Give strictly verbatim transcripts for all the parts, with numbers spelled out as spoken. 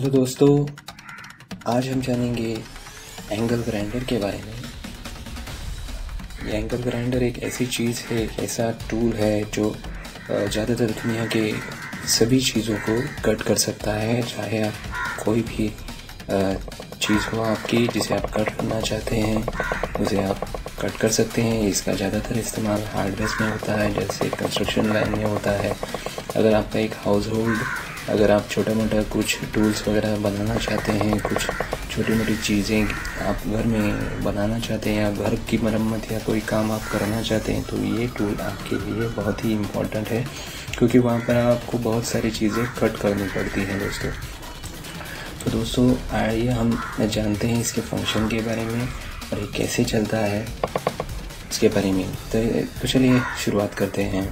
Hello दोस्तों, आज हम जानेंगे एंगल ग्राइंडर के बारे में। ये एंगल ग्राइंडर एक ऐसी चीज़ है, एक ऐसा टूल है जो ज़्यादातर दुनिया के सभी चीज़ों को कट कर सकता है। चाहे आप कोई भी चीज़ हो आपकी जिसे आप कट करना चाहते हैं, उसे आप कट कर सकते हैं। इसका ज़्यादातर इस्तेमाल हार्डवेयर में होता है, जैसे कंस्ट्रक्शन लाइन में होता है। अगर आपका एक हाउस होल्ड, अगर आप छोटा मोटा कुछ टूल्स वगैरह बनाना चाहते हैं, कुछ छोटी मोटी चीज़ें आप घर में बनाना चाहते हैं, या घर की मरम्मत या कोई काम आप करना चाहते हैं, तो ये टूल आपके लिए बहुत ही इम्पोर्टेंट है, क्योंकि वहाँ पर आपको बहुत सारी चीज़ें कट करनी पड़ती हैं दोस्तों। तो दोस्तों आइए हम जानते हैं इसके फंक्शन के बारे में और ये कैसे चलता है इसके बारे में। तो चलिए शुरुआत करते हैं।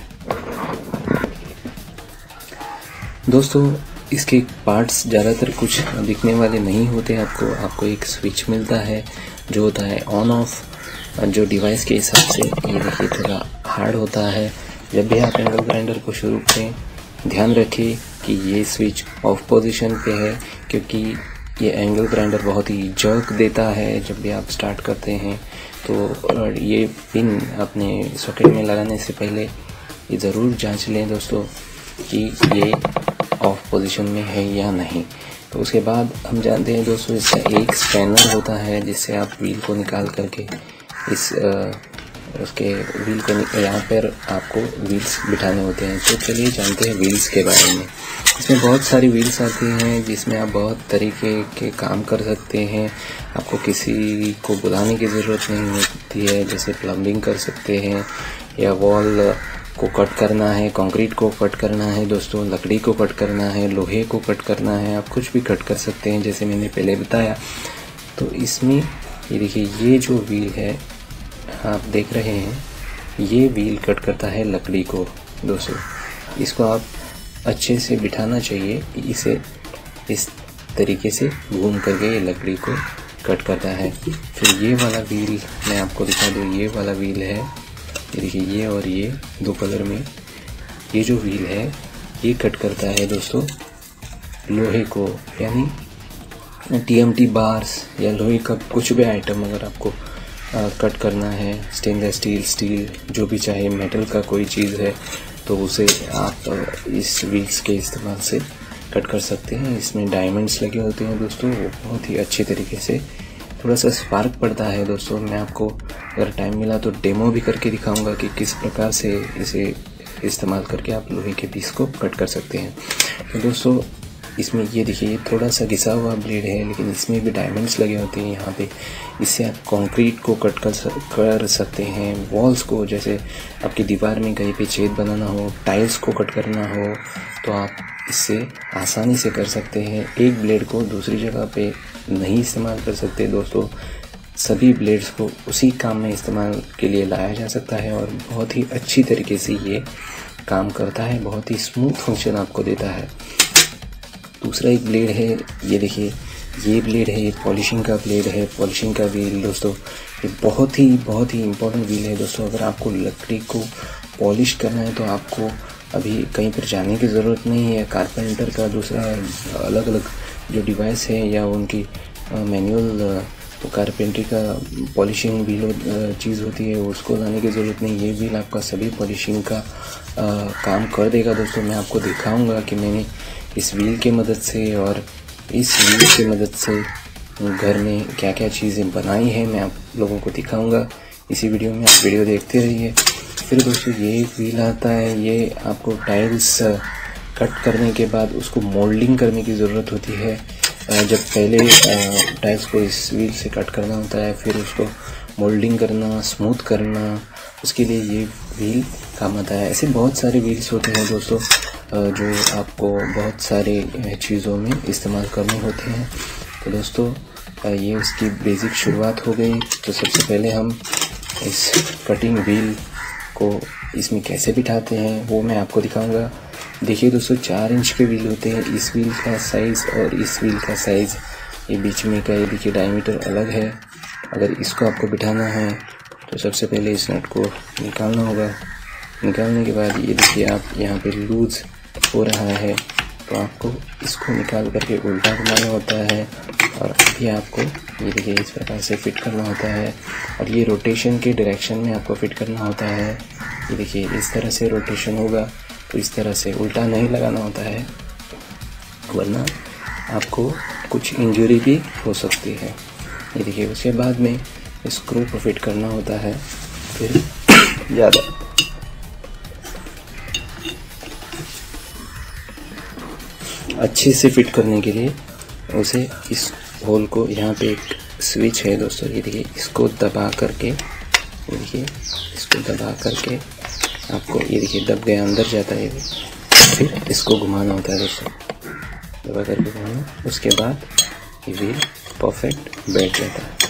दोस्तों इसके पार्ट्स ज़्यादातर कुछ दिखने वाले नहीं होते। आपको आपको एक स्विच मिलता है जो होता है ऑन ऑफ, जो डिवाइस के हिसाब से ये देखिए थोड़ा हार्ड होता है। जब भी आप एंगल ग्राइंडर को शुरू करें, ध्यान रखिए कि ये स्विच ऑफ पोजीशन पे है, क्योंकि ये एंगल ग्राइंडर बहुत ही जर्क देता है जब भी आप स्टार्ट करते हैं। तो ये पिन अपने सॉकेट में लगाने से पहले ये ज़रूर जांच लें दोस्तों कि ये ऑफ पोजीशन में है या नहीं। तो उसके बाद हम जानते हैं दोस्तों इसका एक स्पैनर होता है, जिससे आप व्हील को निकाल करके इस आ, उसके व्हील को यहाँ पर आपको व्हील्स बिठाने होते हैं। तो चलिए जानते हैं व्हील्स के बारे में। इसमें बहुत सारी व्हील्स आती हैं जिसमें आप बहुत तरीके के काम कर सकते हैं। आपको किसी को बुलाने की ज़रूरत नहीं होती है, जैसे प्लम्बिंग कर सकते हैं, या वॉल को कट करना है, कंक्रीट को कट करना है दोस्तों, लकड़ी को कट करना है, लोहे को कट करना है, आप कुछ भी कट कर सकते हैं जैसे मैंने पहले बताया। तो इसमें ये देखिए, ये जो व्हील है आप देख रहे हैं, ये व्हील कट करता है लकड़ी को दोस्तों। इसको आप अच्छे से बिठाना चाहिए, इसे इस तरीके से घूम करके ये लकड़ी को कट करता है। फिर ये वाला व्हील मैं आपको दिखा दूँ, ये वाला व्हील है, ये देखिए, ये और ये दो कलर में ये जो व्हील है ये कट करता है दोस्तों लोहे को, यानी टीएमटी बार्स या लोहे का कुछ भी आइटम अगर आपको आ, कट करना है, स्टेनलेस स्टील स्टील जो भी चाहे, मेटल का कोई चीज़ है, तो उसे आप इस व्हील्स के इस्तेमाल से कट कर सकते हैं। इसमें डायमंड्स लगे होते हैं दोस्तों, वो बहुत ही अच्छी तरीके से, थोड़ा सा स्पार्क पड़ता है दोस्तों। मैं आपको अगर टाइम मिला तो डेमो भी करके दिखाऊंगा कि किस प्रकार से इसे इस्तेमाल करके आप लोहे के पीस को कट कर सकते हैं। तो दोस्तों इसमें ये देखिए, थोड़ा सा घिसा हुआ ब्लेड है, लेकिन इसमें भी डायमंड्स लगे होते हैं यहाँ पे। इससे आप कंक्रीट को कट कर कर सकते हैं, वॉल्स को, जैसे आपकी दीवार में कहीं पे छेद बनाना हो, टाइल्स को कट करना हो, तो आप इससे आसानी से कर सकते हैं। एक ब्लेड को दूसरी जगह पे नहीं इस्तेमाल कर सकते दोस्तों, सभी ब्लेड्स को उसी काम में इस्तेमाल के लिए लाया जा सकता है, और बहुत ही अच्छी तरीके से ये काम करता है, बहुत ही स्मूथ फंक्शन आपको देता है। दूसरा एक ब्लेड है, ये देखिए, ये ब्लेड है, ये पॉलिशिंग का ब्लेड है, पॉलिशिंग का व्हील दोस्तों। ये बहुत ही बहुत ही इम्पोर्टेंट व्हील है दोस्तों। अगर आपको लकड़ी को पॉलिश करना है तो आपको अभी कहीं पर जाने की ज़रूरत नहीं है। कारपेंटर का दूसरा अलग अलग जो डिवाइस है या उनकी मैनुअल तो कारपेंट्री का पॉलिशिंग व्हील चीज़ होती है, उसको लाने की ज़रूरत नहीं। ये व्हील आपका सभी पॉलिशिंग का आ, काम कर देगा दोस्तों। मैं आपको दिखाऊंगा कि मैंने इस व्हील की मदद से और इस व्हील की मदद से घर में क्या क्या चीज़ें बनाई हैं, मैं आप लोगों को दिखाऊंगा इसी वीडियो में। आप वीडियो देखते रहिए। फिर दोस्तों ये एक व्हील आता है, ये आपको टाइल्स कट करने के बाद उसको मोल्डिंग करने की ज़रूरत होती है। जब पहले टाइल्स को इस व्हील से कट करना होता है, फिर उसको मोल्डिंग करना, स्मूथ करना, उसके लिए ये व्हील काम आता है। ऐसे बहुत सारे व्हील्स होते हैं दोस्तों जो आपको बहुत सारे चीज़ों में इस्तेमाल करने होते हैं। तो दोस्तों ये उसकी बेसिक शुरुआत हो गई। तो सबसे पहले हम इस कटिंग व्हील को इसमें कैसे बिठाते हैं वो मैं आपको दिखाऊंगा। देखिए दोस्तों, चार इंच के व्हील होते हैं। इस व्हील का साइज़ और इस व्हील का साइज़, ये बीच में का ये देखिए डायमीटर अलग है। अगर इसको आपको बिठाना है तो सबसे पहले इस नट को निकालना होगा। निकालने के बाद ये देखिए, आप यहाँ पे लूज़ हो रहा है तो आपको इसको निकाल करके उल्टा घुमाना होता है और अभी आपको ये देखिए इस प्रकार से फिट करना होता है और ये रोटेशन के डायरेक्शन में आपको फिट करना होता है। ये देखिए इस तरह से रोटेशन होगा तो इस तरह से उल्टा नहीं लगाना होता है, वरना आपको कुछ इंजरी भी हो सकती है। ये देखिए उसके बाद में स्क्रू को फिट करना होता है। फिर ज़्यादा अच्छे से फिट करने के लिए उसे इस होल को, यहाँ पे एक स्विच है दोस्तों, ये देखिए इसको दबा करके, ये देखिए इसको दबा करके आपको, ये देखिए दब गया, अंदर जाता है। फिर इसको घुमाना होता है दोस्तों, दबा करके घुमाना। उसके बाद ये व्हील परफेक्ट बैठ जाता है।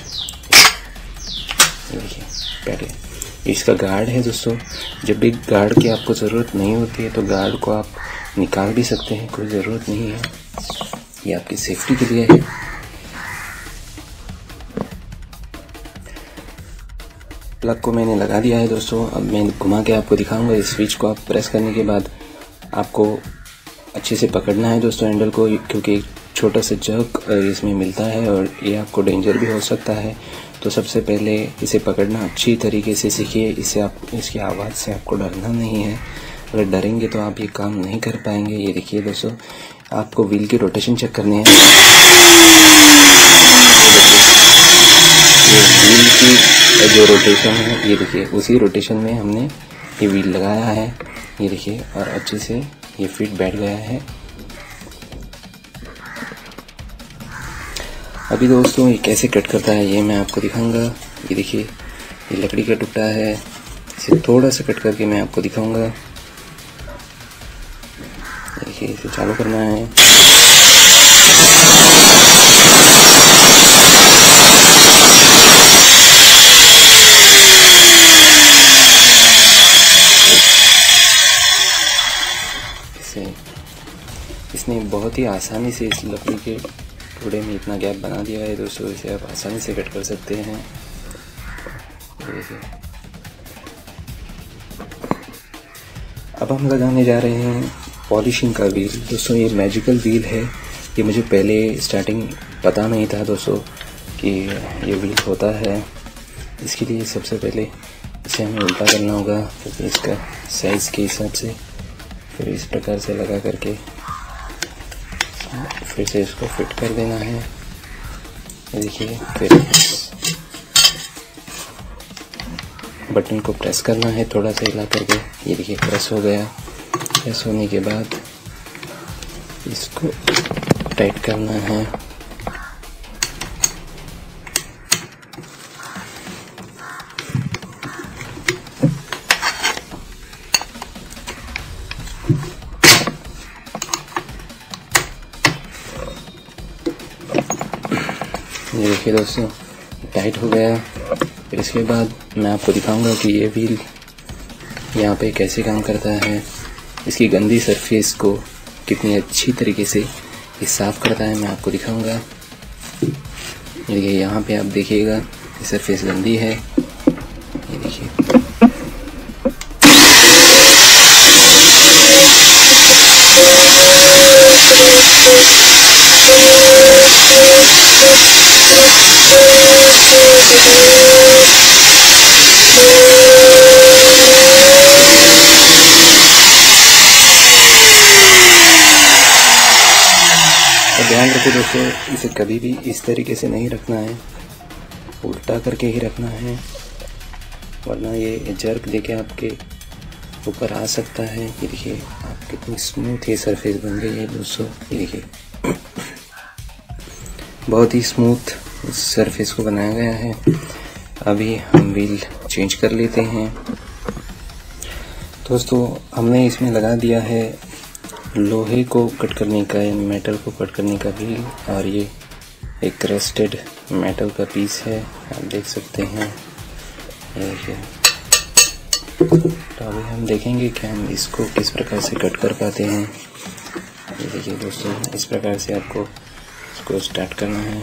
ये देखिए बैठ गया। इसका गार्ड है दोस्तों, जब भी गार्ड की आपको ज़रूरत नहीं होती है तो गार्ड को आप निकाल भी सकते हैं, कोई ज़रूरत नहीं है, ये आपकी सेफ्टी के लिए है। प्लग को मैंने लगा दिया है दोस्तों, अब मैं घुमा के आपको दिखाऊंगा। इस स्विच को आप प्रेस करने के बाद आपको अच्छे से पकड़ना है दोस्तों हैंडल को, क्योंकि छोटा सा जर्क इसमें मिलता है और ये आपको डेंजर भी हो सकता है। तो सबसे पहले इसे पकड़ना अच्छी तरीके से सीखिए, इससे आप इसकी आवाज़ से आपको डरना नहीं है। अगर डरेंगे तो आप ये काम नहीं कर पाएंगे। ये देखिए दोस्तों, आपको व्हील की रोटेशन चेक करनी है। ये व्हील की जो रोटेशन है, ये देखिए उसी रोटेशन में हमने ये व्हील लगाया है। ये देखिए और अच्छे से ये फिट बैठ गया है। अभी दोस्तों ये कैसे कट करता है ये मैं आपको दिखाऊंगा। ये देखिए ये लकड़ी का टुकड़ा है, इसे थोड़ा सा कट करके मैं आपको दिखाऊंगा। देखिए इसे चालू करना है। इसे इसने बहुत ही आसानी से इस लकड़ी के टुकड़े में इतना गैप बना दिया है दोस्तों, इसे आप आसानी से कट कर सकते हैं। देखिए अब हम लगाने जा रहे हैं पॉलिशिंग का व्हील। दोस्तों ये मैजिकल व्हील है, ये मुझे पहले स्टार्टिंग पता नहीं था दोस्तों कि ये व्हील होता है। इसके लिए सबसे पहले इसे हमें उल्टा करना होगा, क्योंकि इसका साइज़ के हिसाब से फिर इस प्रकार से लगा करके फिर से इसको फिट कर देना है। ये देखिए फिर बटन को प्रेस करना है, थोड़ा सा हिला करके। ये देखिए प्रेस हो गया। प्रेस होने के बाद इसको टाइट करना है। ये देखिए दोस्तों टाइट हो गया। फिर इसके बाद मैं आपको दिखाऊंगा कि ये व्हील यहाँ पे कैसे काम करता है, इसकी गंदी सरफेस को कितनी अच्छी तरीके से ये साफ़ करता है, मैं आपको दिखाऊंगा। ये यहाँ पे आप देखिएगा ये सरफेस गंदी है। ये देखिए ध्यान रखिए दोस्तों, इसे कभी भी इस तरीके से नहीं रखना है, उल्टा करके ही रखना है, वरना ये जर्क देके आपके ऊपर आ सकता है। ये देखिए आप कितनी स्मूथ ये सरफेस बन गई है दोस्तों। ये देखिए बहुत ही स्मूथ सरफेस को बनाया गया है। अभी हम व्हील चेंज कर लेते हैं दोस्तों। हमने इसमें लगा दिया है लोहे को कट करने का, मेटल को कट करने का व्हील, और ये एक रस्टेड मेटल का पीस है, आप देख सकते हैं। देखिए तो अभी हम देखेंगे कि हम इसको किस प्रकार से कट कर पाते हैं। ये देखिए दोस्तों इस प्रकार से आपको इसको स्टार्ट करना है।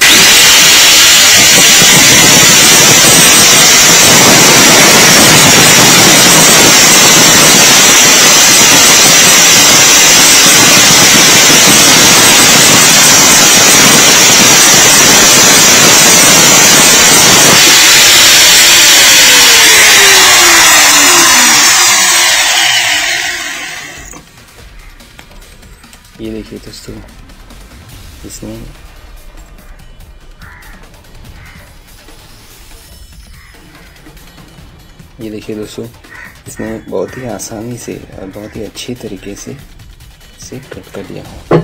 देखिए दोस्तों, इसमें ये देखिए दोस्तों, इसने बहुत ही आसानी से और बहुत ही अच्छे तरीके से इसे कट कर दिया है।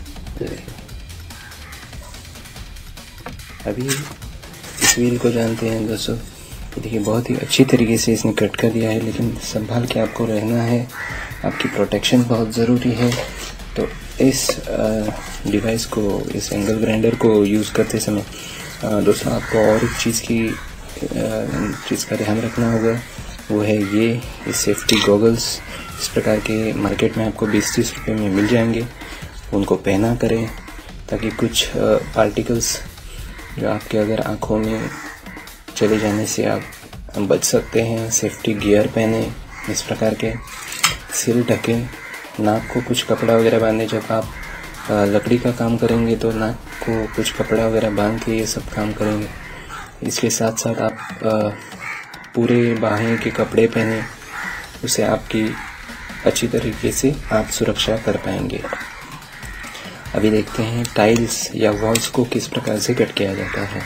अभी इस व्हील को जानते हैं दोस्तों। ये देखिए बहुत ही अच्छी तरीके से इसने कट कर दिया है, लेकिन संभाल के आपको रहना है, आपकी प्रोटेक्शन बहुत ज़रूरी है। तो इस डिवाइस को, इस एंगल ग्राइंडर को यूज़ करते समय दोस्तों आपको और एक चीज़ की चीज़ का ध्यान रखना होगा, वो है ये इस सेफ्टी गॉगल्स। इस प्रकार के मार्केट में आपको बीस तीस रुपये में मिल जाएंगे। उनको पहना करें ताकि कुछ पार्टिकल्स जो आपके अगर आँखों में चले जाने से आप बच सकते हैं। सेफ्टी गियर पहने, इस प्रकार के सिर ढके, नाक को कुछ कपड़ा वगैरह बांधे। जब आप लकड़ी का काम करेंगे तो नाक को कुछ कपड़ा वगैरह बांध के ये सब काम करेंगे। इसके साथ साथ आप पूरे बाहें के कपड़े पहने, उससे आपकी अच्छी तरीके से आप सुरक्षा कर पाएंगे। अभी देखते हैं टाइल्स या वॉल्स को किस प्रकार से कट किया जाता है।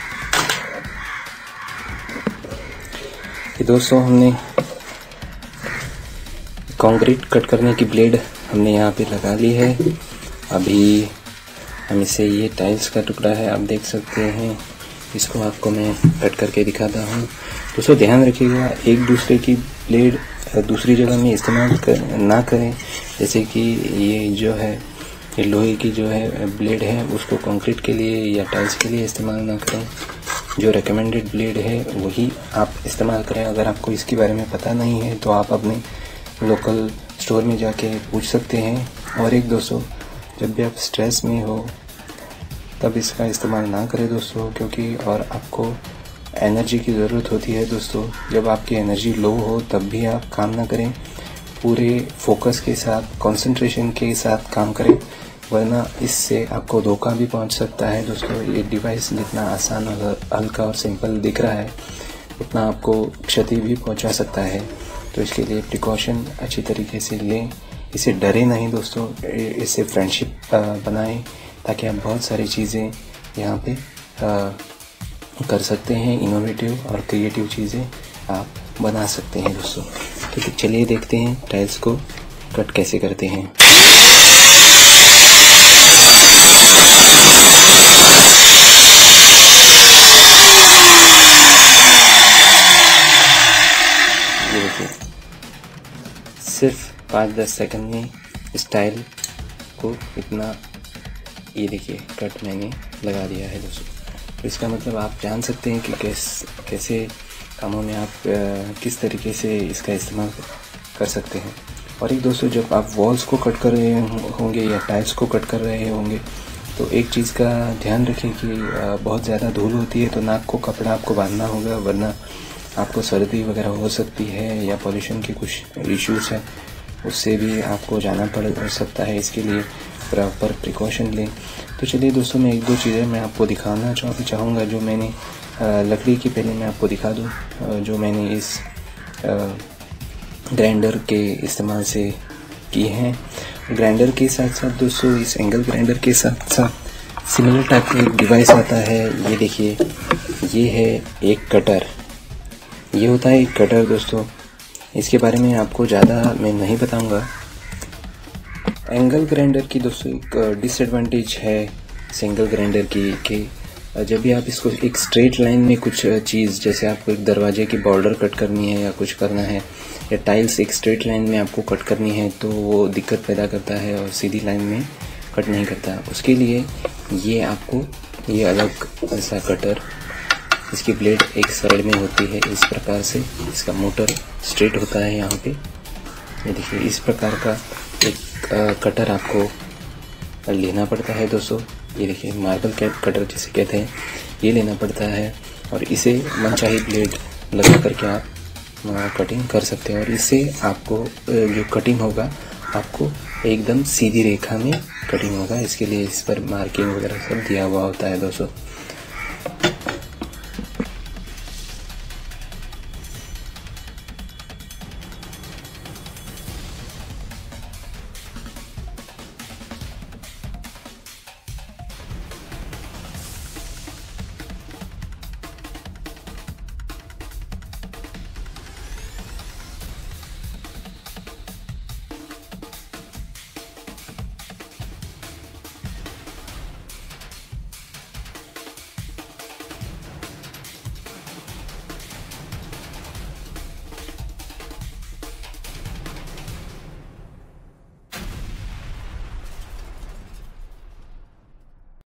ये दोस्तों हमने कंक्रीट कट करने की ब्लेड हमने यहाँ पे लगा ली है। अभी हम इसे, ये टाइल्स का टुकड़ा है, आप देख सकते हैं। इसको आपको मैं कट करके दिखाता हूँ। दोस्तों ध्यान रखिएगा, एक दूसरे की ब्लेड दूसरी जगह में इस्तेमाल कर, ना करें। जैसे कि ये जो है, ये लोहे की जो है ब्लेड है, उसको कंक्रीट के लिए या टाइल्स के लिए इस्तेमाल ना करें। जो रेकमेंडेड ब्लेड है वही आप इस्तेमाल करें। अगर आपको इसके बारे में पता नहीं है तो आप अपने लोकल स्टोर में जाके पूछ सकते हैं। और एक दोस्तों, जब भी आप स्ट्रेस में हो तब इसका इस्तेमाल ना करें दोस्तों, क्योंकि और आपको एनर्जी की ज़रूरत होती है दोस्तों। जब आपकी एनर्जी लो हो तब भी आप काम ना करें, पूरे फोकस के साथ, कंसंट्रेशन के साथ काम करें, वरना इससे आपको धोखा भी पहुंच सकता है दोस्तों। ये डिवाइस जितना आसान और हल्का और सिंपल दिख रहा है, उतना आपको क्षति भी पहुंचा सकता है। तो इसके लिए प्रिकॉशन अच्छी तरीके से लें, इसे डरे नहीं दोस्तों, इससे फ्रेंडशिप बनाएं ताकि आप बहुत सारी चीज़ें यहाँ पे आ, कर सकते हैं। इनोवेटिव और क्रिएटिव चीज़ें आप बना सकते हैं दोस्तों। तो चलिए देखते हैं टाइल्स को कट कैसे करते हैं। ये देखिए, सिर्फ पाँच दस सेकंड में इस टाइल को इतना, ये देखिए कट मैंने लगा दिया है दोस्तों। तो इसका मतलब आप जान सकते हैं कि कैस कैसे कामों में आप किस तरीके से इसका इस्तेमाल कर सकते हैं। और एक दोस्तों, जब आप वॉल्स को कट कर रहे होंगे या टाइल्स को कट कर रहे होंगे तो एक चीज़ का ध्यान रखें कि बहुत ज़्यादा धूल होती है तो नाक को कपड़ा आपको बांधना होगा, वरना आपको सर्दी वगैरह हो सकती है या पॉल्यूशन के कुछ इश्यूज़ हैं, उससे भी आपको जाना पड़ सकता है। इसके लिए प्रॉपर प्रिकॉशन लें। तो चलिए दोस्तों, मैं एक दो चीज़ें मैं आपको दिखाना चाह चाहूँगा जो मैंने लकड़ी की, पहले मैं आपको दिखा दूँ जो मैंने इस ग्राइंडर के इस्तेमाल से की हैं। ग्राइंडर के साथ साथ दोस्तों, इस एंगल ग्राइंडर के साथ साथ सिमिलर टाइप का एक डिवाइस आता है। ये देखिए, ये है एक कटर। ये होता है एक कटर दोस्तों। इसके बारे में आपको ज़्यादा मैं नहीं बताऊंगा। एंगल ग्राइंडर की दोस्तों एक डिसएडवांटेज है सिंगल ग्राइंडर की कि जब भी आप इसको एक स्ट्रेट लाइन में कुछ चीज़, जैसे आपको एक दरवाजे की बॉर्डर कट करनी है या कुछ करना है, या टाइल्स एक स्ट्रेट लाइन में आपको कट करनी है, तो वो दिक्कत पैदा करता है और सीधी लाइन में कट नहीं करता। उसके लिए ये आपको ये अलग ऐसा कटर, इसकी ब्लेड एक साइड में होती है इस प्रकार से, इसका मोटर स्ट्रेट होता है यहाँ पे। ये देखिए, इस प्रकार का एक कटर आपको लेना पड़ता है दोस्तों। ये देखिए, मार्बल कैप कटर जिसे कहते हैं, ये लेना पड़ता है और इसे मनचाही ब्लेड लगा करके आप कटिंग कर सकते हैं। और इससे आपको जो कटिंग होगा, आपको एकदम सीधी रेखा में कटिंग होगा। इसके लिए इस पर मार्किंग वगैरह सब दिया हुआ होता है दोस्तों।